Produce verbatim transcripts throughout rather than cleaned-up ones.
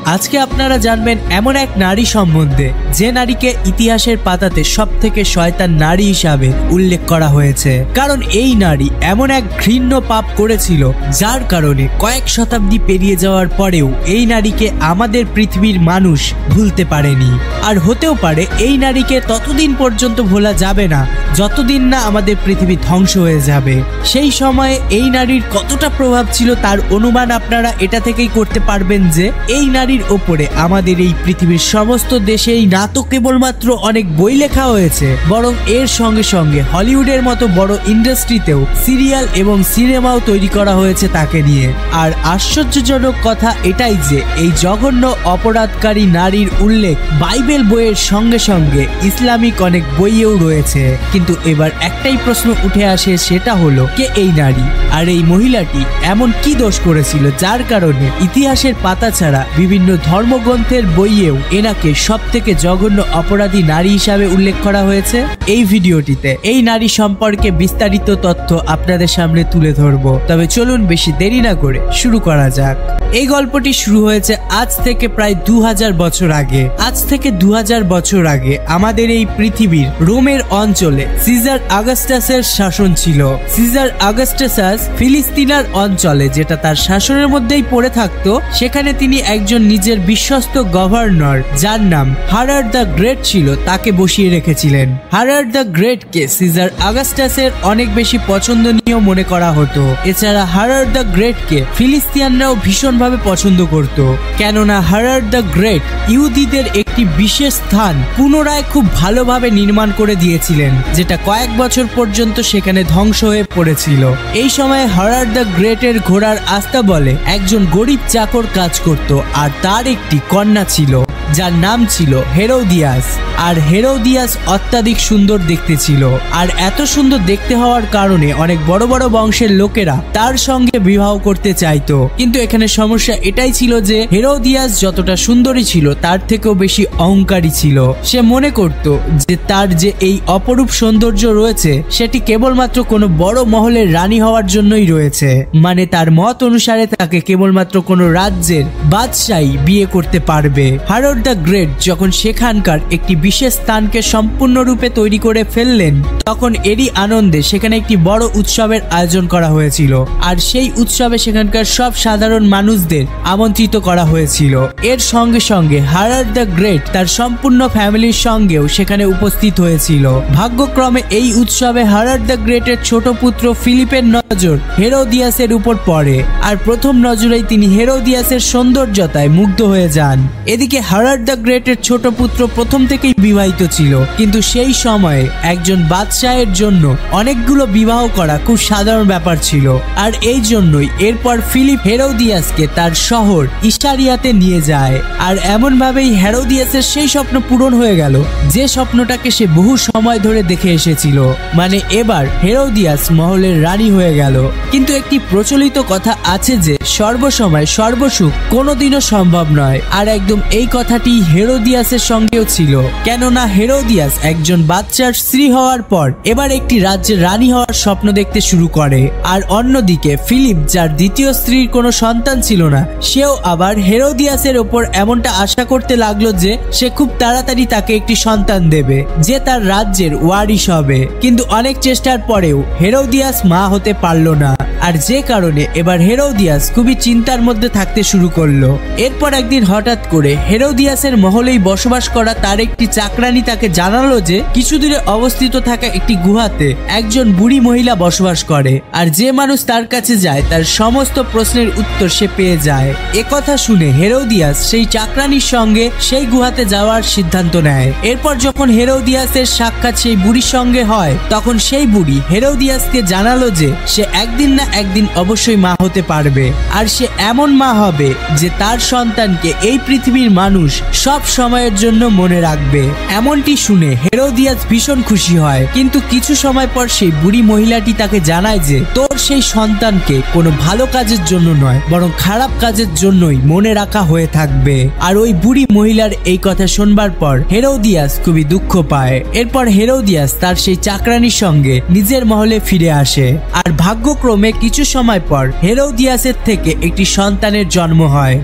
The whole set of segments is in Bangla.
আজকে আপনারা জানবেন এমন এক নারী সম্বন্ধে যে নারীকে ইতিহাসের পাতাতে সব থেকে শয়তান নারী হিসাবে উল্লেখ করা হয়েছে। কারণ এই নারী এমন এক ঘৃণ্য পাপ করেছিল যার কারণে কয়েক শতাব্দী পেরিয়ে যাওয়ার পরেও এই নারীকে আমাদের পৃথিবীর মানুষ ভুলতে পারেনি। আর হতেও পারে এই নারীকে ততদিন পর্যন্ত ভোলা যাবে না যতদিন না আমাদের পৃথিবী ধ্বংস হয়ে যাবে। সেই সময়ে এই নারীর কতটা প্রভাব ছিল তার অনুমান আপনারা এটা থেকেই করতে পারবেন যে এই নারীর ওপরে আমাদের এই পৃথিবীর সমস্ত দেশেই না তো কেবলমাত্র অনেক বই লেখা হয়েছে, বরং এর সঙ্গে সঙ্গে হলিউডের মতো বড় ইন্ডাস্ট্রিতেও সিরিয়াল এবং সিনেমাও তৈরি করা হয়েছে তাকে নিয়ে। আর আশ্চর্যজনক কথা এটাই যে এই জঘন্য অপরাধকারী নারীর উল্লেখ বাইবেল বইয়ের সঙ্গে সঙ্গে ইসলামিক অনেক বইয়েও রয়েছে। কিন্তু এবার একটাই প্রশ্ন উঠে আসে, সেটা হলো কে এই নারী, আর এই মহিলাটি এমন কি দোষ করেছিল যার কারণে ইতিহাসের পাতা ছাড়া বিভিন্ন ধর্মগ্রন্থের বইয়েও এনাকে সব থেকে জঘন্য অপরাধী নারী হিসাবে উল্লেখ করা হয়েছে। এই ভিডিওটিতে এই নারী সম্পর্কে বিস্তারিত তথ্য আপনাদের সামনে তুলে ধরবো। তবে চলুন বেশি দেরি না করে শুরু করা যাক। এই গল্পটি শুরু হয়েছে আজ থেকে প্রায় দু হাজার বছর আগে। আজ থেকে দু হাজার বছর আগে আমাদের এই পৃথিবীর রোমের অঞ্চলে সিজার আগাস্টাসের শাসন ছিল। সিজার আগাস্টাস ফিলিস্তিনার অঞ্চলে, যেটা তার শাসনের মধ্যেই পড়ে থাকতো, সেখানে তিনি একজন নিজের বিশ্বস্ত গভর্নর যার নাম হারার দ্য গ্রেট ছিল তাকে বসিয়ে রেখেছিলেন। হারার দ্য গ্রেট কে সিজার আগাস্টাসের অনেক বেশি পছন্দনীয় মনে করা হতো। এছাড়া হারার দ্য গ্রেট কে ফিলিস্তিয়ানরাও ভীষণভাবে পছন্দ করত, কেননা হারার দ্য গ্রেট ইহুদিদের একটি বিশেষ স্থান পুনরায় খুব ভালোভাবে নির্মাণ করে দিয়েছিলেন, যেটা কয়েক বছর পর্যন্ত সেখানে ধ্বংস হয়ে পড়েছিল। এই সময় হারার দ্য গ্রেটের ঘোড়ার আস্তাবলে একজন গরিব চাকর কাজ করত, আর তার একটি কন্যা ছিল যার নাম ছিল হেরোদিয়াস। আর হেরোদিয়াস অত্যাধিক সুন্দর দেখতে ছিল, আর এত সুন্দর দেখতে হওয়ার কারণে অনেক বড় বড় বংশের লোকেরা তার সঙ্গে বিবাহ করতে চাইতো। কিন্তু এখানে সমস্যা এটাই ছিল যে হেরোদিয়াস যতটা সুন্দরী ছিল তার থেকেও বেশি অহংকারী ছিল। সে মনে করত যে তার যে এই অপরূপ সৌন্দর্য রয়েছে সেটি কেবলমাত্র কোনো বড় মহলের রানী হওয়ার জন্যই রয়েছে। মানে তার মত অনুসারে তাকে কেবলমাত্র কোনো রাজ্যের বাদশাহী বিয়ে করতে পারবে। হারার দ্য গ্রেট যখন সেখানকার একটি বিশেষ স্থানকে সম্পূর্ণরূপে তৈরি করে ফেললেন, তখন এরই আনন্দে সেখানে একটি বড় উৎসবের আয়োজন করা হয়েছিল। আর সেই উৎসবে সেখানকার সব সাধারণ মানুষদের আমন্ত্রিত করা হয়েছিল। এর সঙ্গে সঙ্গে হারার দ্য গ্রেট তার সম্পূর্ণ ফ্যামিলির সঙ্গেও সেখানে উপস্থিত হয়েছিল। ভাগ্যক্রমে এই উৎসবে হারার দ্য গ্রেটের ছোট পুত্র ফিলিপের নজর হেরোদিয়াসের উপর পড়ে, আর প্রথম নজরেই তিনি হেরোদিয়াসের সৌন্দর্যতায় মুগ্ধ হয়ে যান। এদিকে হারার দ্য গ্রেটের ছোট পুত্র প্রথম থেকেই বিবাহিত ছিল, কিন্তু সেই সময়ে একজন বাদশাহের জন্য অনেকগুলো বিবাহ করা খুব সাধারণ ব্যাপার ছিল। আর এই জন্যই এরপর ফিলিপ হেরোদিয়াসকে তার শহর ইস্টারিয়াতে নিয়ে যায়। আর এমন ভাবেই হেরোদিয়াসের সেই স্বপ্ন পূরণ হয়ে গেল যে স্বপ্নটাকে সে বহু সময় ধরে দেখে এসেছিল। মানে এবার হেরোদিয়াস মহলের রানী হয়ে গেল। কিন্তু একটি প্রচলিত কথা আছে যে সর্বসময় সর্বসুখ কোনোদিনও সম্ভব নয়, আর একদম এই কথাটি হেরোদিয়াসের সঙ্গেও ছিল। কেননা হেরোদিয়াস একজন বাচ্চার স্ত্রী হওয়ার পর এবার একটি রাজ্যের রানী হওয়ার স্বপ্ন দেখতে শুরু করে। আর অন্যদিকে ফিলিপ, যার দ্বিতীয় স্ত্রীর কোনো সন্তান ছিল না, সেও আবার হেরোদিয়াসের ওপর এমনটা আশা করতে লাগলো যে সে খুব তাড়াতাড়ি তাকে একটি সন্তান দেবে যে তার রাজ্যের ওয়ারিশ হবে। কিন্তু অনেক চেষ্টার পরেও হেরোদিয়াস মা হতে পারল না, আর যে কারণে এবার হেরোদিয়াস খুবই চিন্তার মধ্যে থাকতে শুরু করলো। এরপর একদিন হঠাৎ করে হেরোদিয়াসের মহলেই বসবাস করা তার একটি চাকরানী তাকে জানালো যে কিছু দূরে অবস্থিত থাকা একটি গুহাতে একজন বুড়ি মহিলা বসবাস করে, আর যে মানুষ তার কাছে যায় তার সমস্ত প্রশ্নের উত্তর সে পেয়ে যায়। একথা শুনে হেরোদিয়াস সেই চাকরানীর সঙ্গে সেই গুহাতে যাওয়ার সিদ্ধান্ত নেয়। এরপর যখন হেরোদিয়াসের সাক্ষাৎ সেই বুড়ির সঙ্গে হয়, তখন সেই বুড়ি হেরোদিয়াসকে জানালো যে সে একদিন না একদিন অবশ্যই মা হতে পারবে, আর সে এমন মা হবে যে তার সন্তানকে এই পৃথিবীর মানুষ সব সময়ের জন্য মনে রাখবে। এমনটি শুনে হেরোদিয়াস ভীষণ খুশি হয়। কিন্তু কিছু সময় পর সেই বুড়ি মহিলাটি তাকে জানায় যে তোর সেই সন্তানকে কোনো ভালো কাজের জন্য নয়, বরং খারাপ কাজের জন্যই মনে রাখা হয়ে থাকবে। আর ওই বুড়ি মহিলার এই কথা শুনবার পর হেরোদিয়াস খুবই দুঃখ পায়। এরপর হেরোদিয়াস তার সেই চাকরানীর সঙ্গে নিজের মহলে ফিরে আসে। আর ভাগ্যক্রমে কিছু সময় পর হেরোদিয়াসের থেকে একটি সন্তানের জন্ম হয়। কিন্তু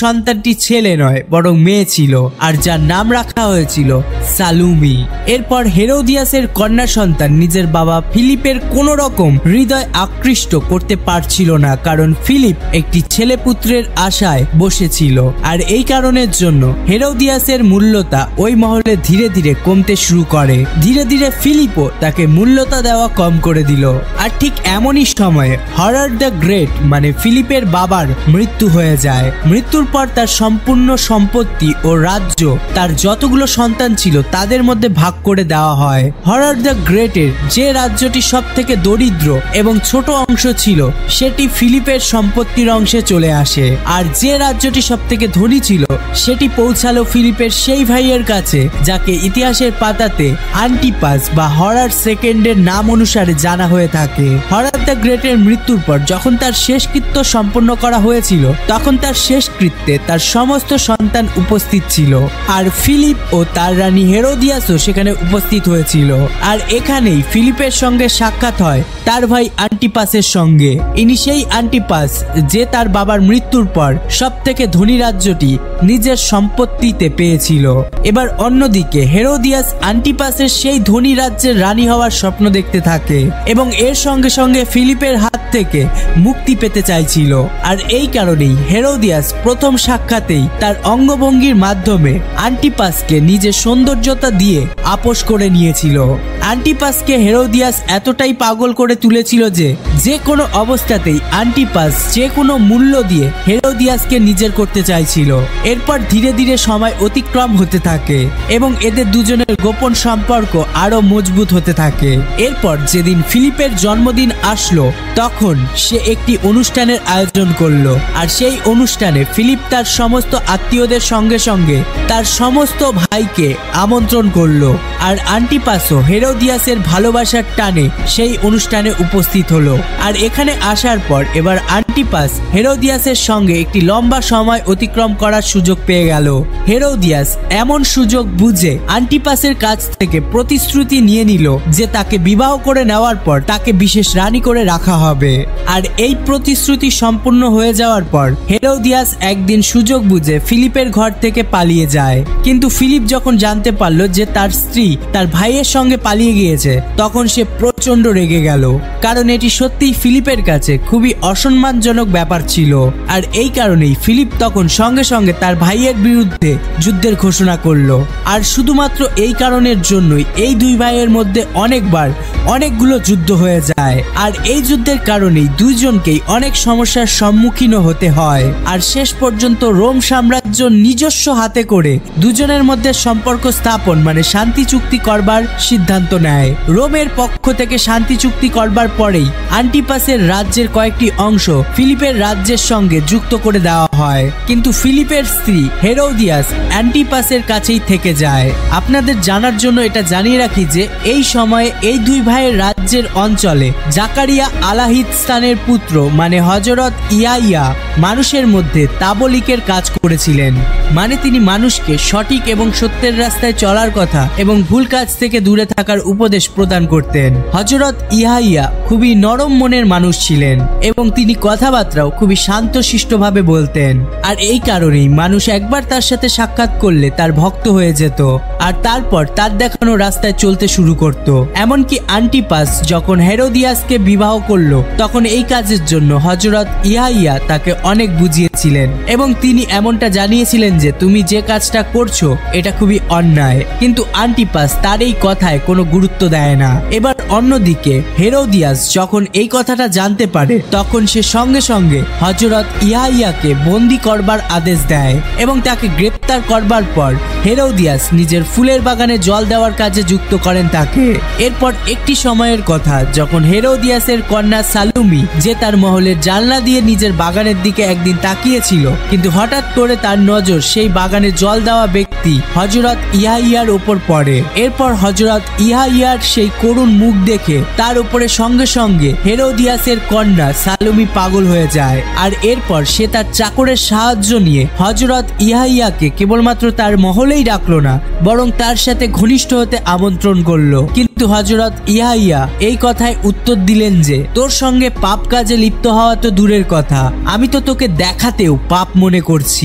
সন্তানটি ছেলে নয় বরং মেয়ে ছিল, আর যার নাম রাখা হয়েছিল সালুমি। এরপর হেরোদিয়াসের কন্যা সন্তান নিজের বাবা ফিলিপের কোনো রকম হৃদয় আকৃষ্ট করতে পারছিল না, কারণ ফিলিপ একটি ছেলে পুত্রের আশায় বসেছিল। আর এই কারণের জন্য হেরোদিয়াসের মূল্যতা ওই মহলে ধীরে ধীরে কমতে শুরু করে। ধীরে ধীরে ফিলিপও তাকে মূল্যতা দেওয়া কম করে দিল। আর ঠিক এমনই সময়ে হরর দ্য গ্রেট মানে ফিলিপের বাবার মৃত্যু হয়ে যায়। মৃত্যুর পর তার সম্পূর্ণ সম্পত্তি ও রাজ্য তার যতগুলো সন্তান ছিল তাদের মধ্যে ভাগ করে দেওয়া হয়। হরর দ্য গ্রেটের যে রাজ্যটি সব থেকে দরিদ্র এবং ছোট অংশ ছিল সেটি ফিলিপের সম্পত্তির অংশে চলে আসে, আর যে রাজ্যটি সব থেকে ধনী ছিল সেটি পৌঁছালো ফিলিপের সেই ভাইয়ের কাছে যাকে ইতিহাসের পাতাতে আন্টিপাস বা হরর সেকেন্ডের নাম অনুসারে জানা হয়ে থাকে। হরর দ্য গ্রেটের মৃত্যুর পর যখন তার শেষকৃত্য সম্পন্ন করা হয়েছিল তখন তার শেষকৃত্যে তার সমস্ত সন্তান উপস্থিত ছিল, আর ফিলিপ ও তার রানী হেরোদিয়াসও সেখানে উপস্থিত হয়েছিল। আর এখানেই ফিলিপের সঙ্গে সাক্ষাৎ হয় তার ভাই আন্টিপাসের সঙ্গে। ইনি সেই আন্টিপাস যে তার বাবার মৃত্যুর পর সব থেকে ধনী রাজ্যটি নিজের সম্পত্তিতে পেয়েছিল। এবার অন্যদিকে হেরোদিয়াস আন্টিপাসের সেই ধনী রাজ্যের রানী হওয়ার স্বপ্ন দেখতে থাকে এবং এর সঙ্গে সঙ্গে ফিলিপের হাত থেকে মুক্তি পেতে চাইছিল। আর এই কারণেই হেরোদিয়াস প্রথম সাক্ষাতেই তার অঙ্গভঙ্গির মাধ্যমে আন্টিপাসকে নিজের সৌন্দর্যতা দিয়ে আপোষ করে নিয়েছিল। আন্টিপাসকে হেরোদিয়াস এতটাই পাগল করে তুলেছিল যে যে কোনো অবস্থাতেই আন্টিপাস যে কোনো মূল্য দিয়ে হেরোদিয়াসকে নিজের করতে চাইছিল। এরপর ধীরে ধীরে সময় অতিক্রম হতে থাকে এবং এদের দুজনের গোপন সম্পর্ক আরো মজবুত হতে থাকে। এরপর যেদিন ফিলিপের জন্মদিন আসলো তখন সে একটি অনুষ্ঠানের আয়োজন করলো, আর সেই অনুষ্ঠানে ফিলিপ তার সমস্ত আত্মীয়দের সঙ্গে সঙ্গে তার সমস্ত ভাইকে আমন্ত্রণ করলো। আর আন্টিপাসও হেরোদিয়াসের ভালোবাসার টানে সেই অনুষ্ঠানে উপস্থিত হলো। আর এখানে আসার পর এবার আন্টিপাস হেরোদিয়াসের সঙ্গে একটি লম্বা সময় অতিক্রম করার সুযোগ পেয়ে গেল। হেরোদিয়াস এমন সুযোগ বুঝে আন্টিপাসের কাছ থেকে প্রতিশ্রুতি নিয়ে নিল যে তাকে বিবাহ করে নেওয়ার পর তাকে বিশেষ রানী করে রাখা হবে। আর এই প্রতিশ্রুতি সম্পূর্ণ হয়ে যাওয়ার পর হেরোদিয়াস একদিন সুযোগ বুঝে ফিলিপের ঘর থেকে পালিয়ে যায়। কিন্তু ফিলিপ যখন জানতে পারলো যে তার স্ত্রী তার ভাইয়ের সঙ্গে পালিয়ে গিয়েছে তখন সে প্রচন্ড রেগে গেল, কারণ এটি সত্যিই ফিলিপের কাছে খুবই অসম্মানজনক ব্যাপার ছিল। আর এই কারণেই ফিলিপ তখন সঙ্গে সঙ্গে তার ভাইয়ের বিরুদ্ধে যুদ্ধের ঘোষণা করলো। আর শুধুমাত্র এই কারণের জন্যই এই দুই ভাইয়ের মধ্যে অনেকবার অনেকগুলো যুদ্ধ হয়ে যায়। আর এই যুদ্ধের কারণেই দুইজনকেই অনেক সমস্যার সম্মুখীন হতে হয়। আর শেষ পর্যন্ত রোম সাম্রাজ্য নিজস্ব হাতে করে দুজনের মধ্যে সম্পর্ক স্থাপন মানে শান্তি চুক্তি করবার সিদ্ধান্ত নেয়। রোমের পক্ষ থেকে শান্তি চুক্তি করবার পরেই আন্টিপাসের রাজ্যের কয়েকটি অংশ ফিলিপের রাজ্যের সঙ্গে যুক্ত করে দেওয়া হয়, কিন্তু ফিলিপের স্ত্রী হেরোদিয়াস অ্যান্টিপাসের কাছেই থেকে যায়। আপনাদের জানার জন্য এটা জানিয়ে রাখি যে এই সময়ে এই দুই ভাইয়ের রাজ্যের অঞ্চলে জাকারিয়া আলাহিস্তানের পুত্র মানে হযরত ইয়াইয়া মানুষের মধ্যে তাবলিকের কাজ করেছিলেন, মানে তিনি মানুষকে সঠিক এবং সত্যের রাস্তায় চলার কথা এবং ভুল কাজ থেকে দূরে থাকার উপদেশ প্রদান করতেন। হযরত ইয়াইয়া খুবই নরম মনের মানুষ ছিলেন এবং তিনি কথাবার্তাও খুবই শান্তশিষ্টভাবে বলতেন। আর এই কারণেই মানুষ একবার তার সাথে সাক্ষাৎ করলে তার ভক্ত হয়ে যেত আর তারপর তার দেখানো রাস্তায় চলতে শুরু করত। এমনকি আন্টিপাস যখন হেরোদিয়াসকে বিবাহ করলো তখন এই কাজের জন্য হযরত ইয়াইয়া তাকে অনেক বুঝিয়েছিলেন এবং তিনি এমনটা জানিয়েছিলেন যে তুমি যে কাজটা করছো এটা খুবই অন্যায়, কিন্তু আন্টিপাস তার এই কথায় কোনো গুরুত্ব দেয় না। এবার অন্যদিকে হেরোদিয়াস যখন এই কথাটা জানতে পারে তখন সে সঙ্গে সঙ্গে হযরত ইয়াইয়াকে বন্দি করবার আদেশ দেয় এবং তাকে গ্রেপ্তার করবার পর হেরোদিয়াস নিজের ফুলের বাগানে জল দেওয়ার কাজে যুক্ত করেন তাকে। এরপর একটি সময়ের কথা যখন হেরোদিয়াসের কন্যা সালুমি যে তার মহলের জানলা দিয়ে নিজের বাগানের দিকে একদিন তাকিয়েছিল, কিন্তু হঠাৎ করে তার নজর সেই বাগানে জল দেওয়া ব্যক্তি হযরত ইয়াইয়ার উপর পড়ে। এরপর হযরত ইয়াইয়ার সেই করুণ মুখ দেখে তার উপরে সঙ্গে সঙ্গে হেরোদিয়াসের কন্যা সালুমি পাগল হয়ে যায়। আর এরপর সে তার চাকরের সাহায্য নিয়ে হযরত ইয়াইয়াকে কেবলমাত্র তার মহলেই রাখলো না, বরং তার সাথে ঘনিষ্ঠ হতে আমন্ত্রণ করলো। কিন্তু হযরত ইয়াইয়া এই কথায় উত্তর দিলেন যে তোর সঙ্গে পাপ কাজে লিপ্ত হওয়া তো দূরের কথা, আমি তো তোকে দেখাতেও পাপ মনে করছি।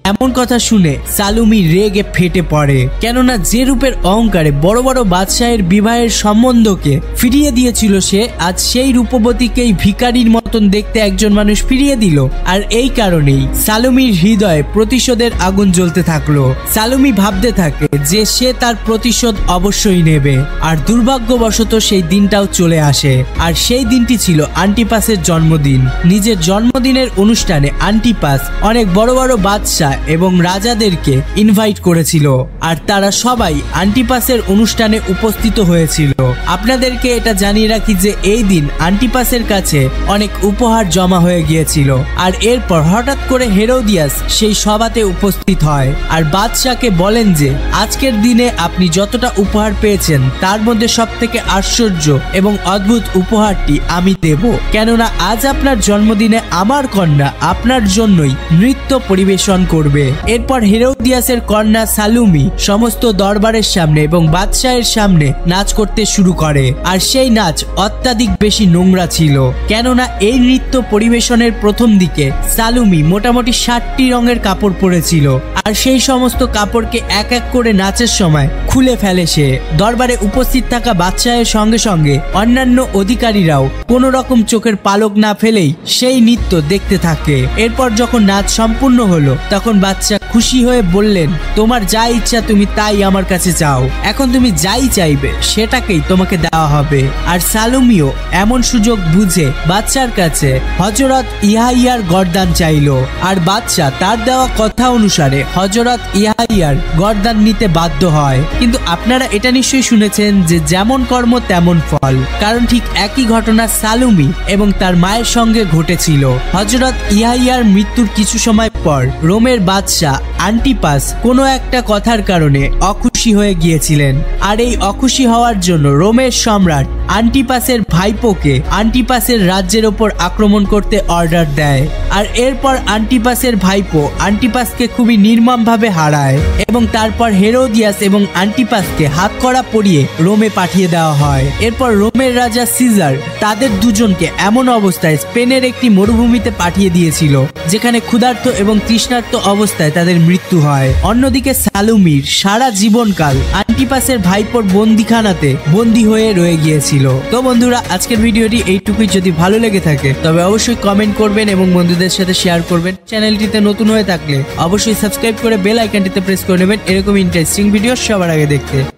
এমন কথা শুনে সালুমি রেগে ফেটে পড়ে, কেননা যে রূপের অহংকারে বড় বড় বাদশাহের বিবাহের সম্বন্ধকে ফিরিয়ে দিয়েছিল সে, আজ সেই রূপবতীকেই ভিখারির মতন দেখতে একজন মানুষ ফিরিয়ে দিল। আর এই কারণেই সালুমির হৃদয়ে প্রতিশোধের আগুন জ্বলতে থাকলো। সালুমি ভাবতে থাকে যে সে তার প্রতিশোধ অবশ্যই নেবে। আর দুর্ভাগ্যবশত সেই দিনটাও চলে আসে। আর সেই দিনটি ছিল আন্টিপাসের জন্মদিন। নিজের জন্মদিনের অনুষ্ঠানে আন্টিপাস অনেক বড় বড় বাদশাহ এবং রাজাদেরকে ইনভাইট করেছিল, আর তারা সবাই আন্টিপাসের অনুষ্ঠানে উপস্থিত হয়েছিল। আপনাদেরকে এটা জানিয়ে রাখি যে এই দিন আন্টিপাসের কাছে অনেক উপহার জমা হয়ে গিয়েছিল। আর এরপর হঠাৎ করে হেরোদিয়াস সেই সভাতে উপস্থিত হয় আর বাদশাহকে বলেন যে আজকের দিনে আপনি যতটা উপহার পেয়েছেন তার মধ্যে সব থেকে আশ্চর্য এবং অদ্ভুত উপহারটি আমি দেব, কেননা আজ আপনার জন্মদিনে আমার কন্যা আপনার জন্যই নৃত্য পরিবেশন করবে। এরপর হেরোদিয়াসের কন্যা সালুমি সমস্ত দরবারের সামনে এবং বাদশাহের সামনে নাচ করতে শুরু করে। আর সেই নাচ অত্যাধিক বেশি নোংরা ছিল, কেননা এই নৃত্য পরিবেশনের প্রথম দিকে সালুমি মোটামুটি ষাটটি রঙের কাপড় পরেছিল। আর সেই সমস্ত কাপড়কে এক এক করে নাচের সময় খুলে ফেলে সে। দরবারে উপস্থিত থাকা বাদশাহের সঙ্গে সঙ্গে অন্যান্য অধিকারীরাও কোন রকম চোখের পালক না ফেলেই সেই নৃত্য দেখতে থাকে। এরপর যখন নাচ সম্পূর্ণ হলো তখন বাদশা খুশি হয়ে বললেন, তোমার যা ইচ্ছা তুমি তাই আমার কাছে চাও, এখন তুমি যাই চাইবে সেটাকেই তোমাকে দেওয়া হবে। আর সালুমিও এমন সুযোগ বুঝে বাদশার কাছে হযরত ইয়াহিয়ার গর্দান চাইলো। আর বাদশা তার দেওয়া কথা অনুসারে হযরত ইয়াহিয়ার গর্দান নিতে বাধ্য হয়। কিন্তু আপনারা এটা নিশ্চয়ই শুনেছেন যে যেমন কর্ম তেমন ফল, কারণ ঠিক একই ঘটনা সালুমি এবং তার মায়ের সঙ্গে ঘটেছিল। হযরত ইয়াহিয়ার মৃত্যুর কিছু সময় পর রোমের বাদশা আন্টিপাস কোনো একটা কথার কারণে অখুশি হয়ে গিয়েছিলেন। আর এই অখুশি হওয়ার জন্য রোমের সম্রাট আন্টিপাসের ভাইপোকে আন্টিপাসের রাজ্যের ওপর আক্রমণ করতে অর্ডার দেয়। আর এরপর আন্টিপাসের ভাইপো আন্টিপাসকে খুবই নির্মমভাবে হারায় এবং তারপর হেরোদিয়াস এবং আন্টিপাসকে হাতকড়া পরিয়ে রোমে পাঠিয়ে দেওয়া হয়। এরপর রোমের রাজা সিজার তাদের দুজনকে এমন অবস্থায় স্পেনের একটি মরুভূমিতে পাঠিয়ে দিয়েছিল যেখানে ক্ষুধার্ত এবং তৃষ্ণার্ত অবস্থায় তাদের মৃত্যু হয়। অন্যদিকে সালুমির সারা জীবনকাল আন্টিপাসের ভাইপোর বন্দিখানাতে বন্দী হয়ে রয়ে গিয়েছিল। তো বন্ধুরা, আজকের ভিডিওটি এইটুকুই। যদি ভালো লেগে থাকে তবে অবশ্যই কমেন্ট করবেন এবং বন্ধুদের সাথে শেয়ার করবেন। চ্যানেলটিতে নতুন হয়ে থাকলে অবশ্যই সাবস্ক্রাইব করে বেল আইকনটিতে প্রেস করে নেবেন এরকম ইন্টারেস্টিং ভিডিও সবার আগে দেখতে।